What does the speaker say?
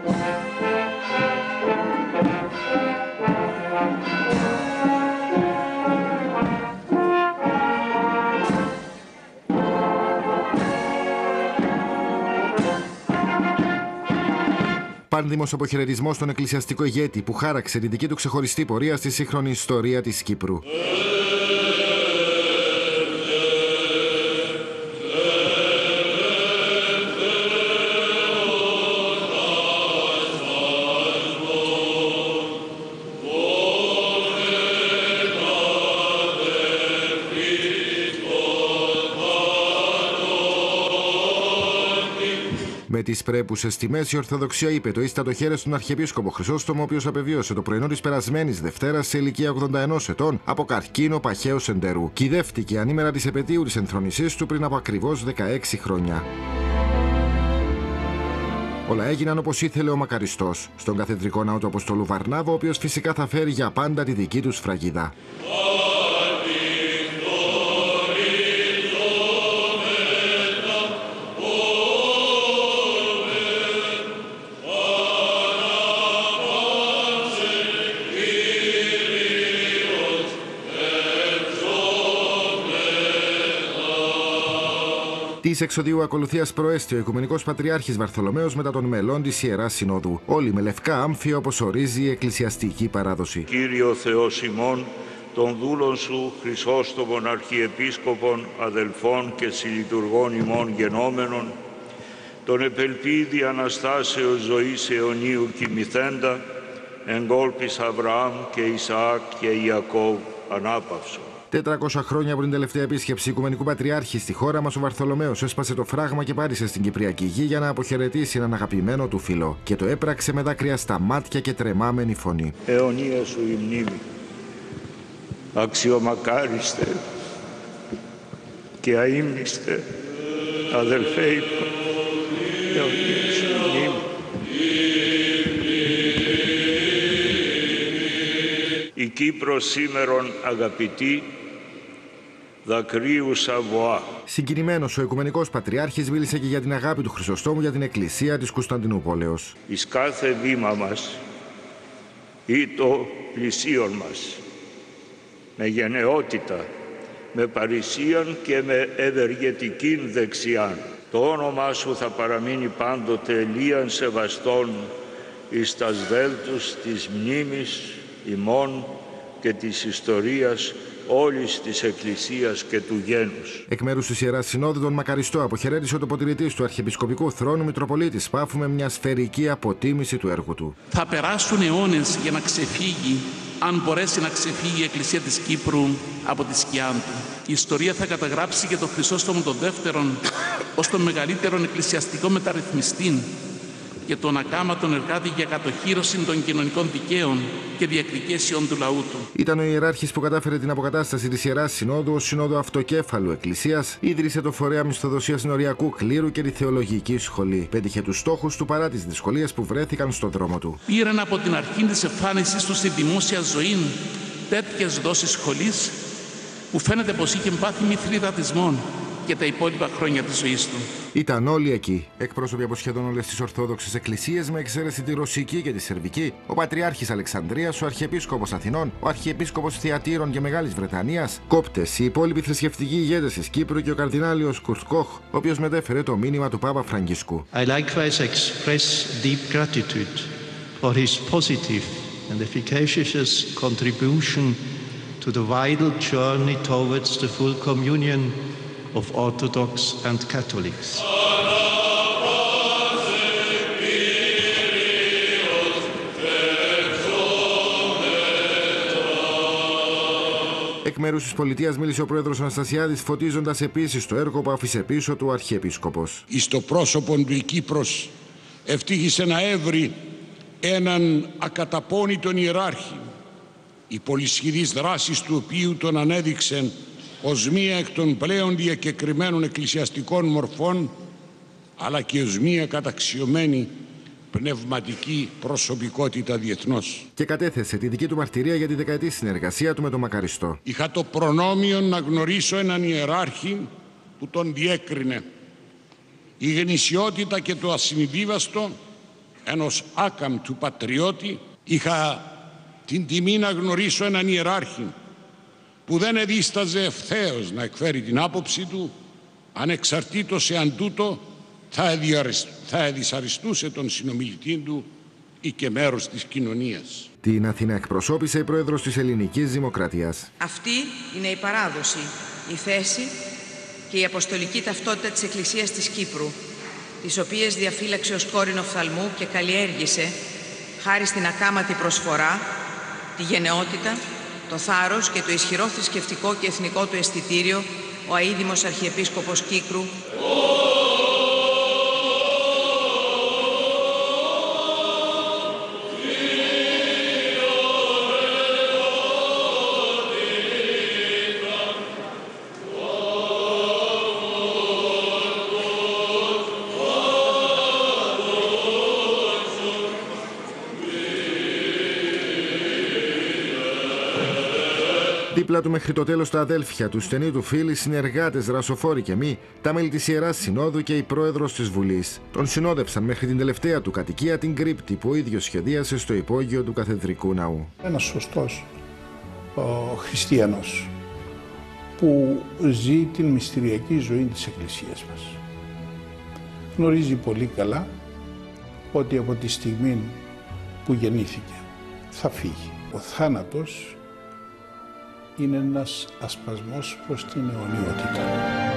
Πάνδημος αποχαιρετισμός στον εκκλησιαστικό ηγέτη που χάραξε τη δική του ξεχωριστή πορεία στη σύγχρονη ιστορία της Κύπρου. Με τις πρέπουσες τιμές, η Ορθοδοξία είπε το ίστατο χέρι στον Αρχιεπίσκοπο Χρυσόστομο, ο οποίος απεβίωσε το πρωινό της περασμένης Δευτέρας σε ηλικία 81 ετών από καρκίνο παχαίου εντερού. Κυδεύτηκε ανήμερα της επετείου της ενθρόνησής του πριν από ακριβώς 16 χρόνια. Όλα έγιναν όπως ήθελε ο Μακαριστός, στον καθεδρικό ναό του Αποστόλου Βαρνάβα, ο οποίος φυσικά θα φέρει για πάντα τη δική του σφραγίδα. Της εξοδίου ακολουθίας προέστη ο Οικουμενικός Πατριάρχης Βαρθολομαίος μετά των μελών της Ιεράς Συνόδου. Όλοι με λευκά άμφια όπως ορίζει η εκκλησιαστική παράδοση. Κύριο Θεός ημών, των δούλων σου Χρυσόστομων Αρχιεπίσκοπων, αδελφών και συλλειτουργών ημών γενόμενων, τον επελπίδη Αναστάσεως ζωής αιωνίου κοιμηθέντα, εγκόλπης Αβραάμ και Ισαάκ και Ιακώβ ανάπαυσον. 400 χρόνια από την τελευταία επίσκεψη Οικουμενικού Πατριάρχη στη χώρα μας, ο Βαρθολομαίος έσπασε το φράγμα και πάρισε στην Κυπριακή γη για να αποχαιρετήσει έναν αγαπημένο του φίλο. Και το έπραξε με δάκρυα στα μάτια και τρεμάμενη φωνή. Αιωνία σου η μνήμη, αξιομακάριστε και αείμνηστε, αδελφέ είπα, αιωνία σου η μνήμη. Η Κύπρος σήμερον αγαπητή, δακρύουσα βοά. Συγκινημένος ο Οικουμενικός Πατριάρχης μίλησε και για την αγάπη του Χρυσοστόμου για την Εκκλησία της Κωνσταντινούπολεως. Εις κάθε βήμα μας ή το πλησίον μας, με γενναιότητα, με παρησίαν και με ευεργετικήν δεξιάν. Το όνομά σου θα παραμείνει πάντοτε ελίαν σεβαστόν εις τας δέλτους της μνήμης ημών και της ιστορίας όλης της Εκκλησίας και του γένους. Εκ μέρους της Ιεράς Συνόδου, τον Μακαριστό αποχαιρέτησε ο τοποτηρητής του Αρχιεπισκοπικού Θρόνου Μητροπολίτης Πάφου με μια σφαιρική αποτίμηση του έργου του. Θα περάσουν αιώνες για να ξεφύγει, αν μπορέσει να ξεφύγει η Εκκλησία της Κύπρου από τη σκιά του. Η ιστορία θα καταγράψει και τον Χρυσόστομο τον Δεύτερον ως τον μεγαλύτερον εκκλησιαστικό μεταρρυθμιστή και τον ακάματον εργάτη για κατοχύρωση των κοινωνικών δικαίων και διεκδικήσεων του λαού του. Ήταν ο ιεράρχης που κατάφερε την αποκατάσταση της Ιεράς Συνόδου ως Συνόδου Αυτοκέφαλου Εκκλησίας, ίδρυσε το φορέα μισθοδοσίας συνοριακού κλήρου και τη θεολογική σχολή. Πέτυχε τους στόχους του παρά τις δυσκολίες που βρέθηκαν στον δρόμο του. Πήραν από την αρχή της εμφάνισης του στη δημόσια ζωή τέτοιες δόσεις σχολής που φαίνεται πως είχε πάθει μυθριδατισμόν και τα υπόλοιπα χρόνια της ζωής του. Ήταν όλοι εκεί, εκπρόσωποι από σχεδόν όλες τις Ορθόδοξες Εκκλησίες, με εξαίρεση τη Ρωσική και τη Σερβική, ο Πατριάρχης Αλεξανδρίας, ο Αρχιεπίσκοπος Αθηνών, ο Αρχιεπίσκοπος Θειατήρων και Μεγάλης Βρετανίας, κόπτες, οι υπόλοιποι θρησκευτικοί ηγέτες της Κύπρου και ο Καρδινάλιος Κουρτ Κοχ, ο οποίος μετέφερε το μήνυμα του Πάπα Φραγκίσκου. I likewise express deep gratitude for his positive and efficacious contribution to the vital journey towards the full communion of Orthodox and Catholics. Εκ μέρους της πολιτείας μίλησε ο πρόεδρος Αναστασιάδης, φωτίζοντας επίσης το έργο που άφησε πίσω του ο Αρχιεπίσκοπος. Εις το πρόσωπον του η Κύπρος ευτύχησε να έβρει έναν ακαταπώνητον ιεράρχη, οι πολυσχηδείς δράσεις του οποίου τον ανέδειξεν ως μία εκ των πλέον διακεκριμένων εκκλησιαστικών μορφών, αλλά και ως μία καταξιωμένη πνευματική προσωπικότητα διεθνώς. Και κατέθεσε τη δική του μαρτυρία για τη δεκαετή συνεργασία του με τον Μακαριστό. Είχα το προνόμιο να γνωρίσω έναν ιεράρχη που τον διέκρινε. Η γνησιότητα και το ασυμβίβαστο ενός άκαμπτου πατριώτη, είχα την τιμή να γνωρίσω έναν ιεράρχη που δεν εδίσταζε ευθέως να εκφέρει την άποψη του, ανεξαρτήτως εάν τούτο θα εδυσαριστούσε τον συνομιλητή του ή και μέρος της κοινωνίας. Την Αθήνα εκπροσώπησε η πρόεδρος της Ελληνικής Δημοκρατίας. Αυτή είναι η παράδοση, η θέση και η αποστολική ταυτότητα της Εκκλησίας της Κύπρου, τις οποίες διαφύλαξε ως κόρηνο φθαλμού και καλλιέργησε, χάρη στην ακάματη προσφορά, τη γενναιότητα, το θάρρος και το ισχυρό θρησκευτικό και εθνικό του αισθητήριο, ο αείδημος Αρχιεπίσκοπος Κίκρου. Δίπλα του μέχρι το τέλος τα αδέλφια του, στενοί του φίλοι, συνεργάτες, δρασοφόροι και μη, τα μέλη της Ιεράς Συνόδου και η πρόεδρος της Βουλής. Τον συνόδευσαν μέχρι την τελευταία του κατοικία, την κρύπτη που ο ίδιος σχεδίασε στο υπόγειο του Καθεδρικού Ναού. Ένας σωστός χριστιανός που ζει την μυστηριακή ζωή της Εκκλησίας μας. Γνωρίζει πολύ καλά ότι από τη στιγμή που γεννήθηκε θα φύγει. Ο θάνατος είναι ένας ασπασμός προς την αιωνιότητα.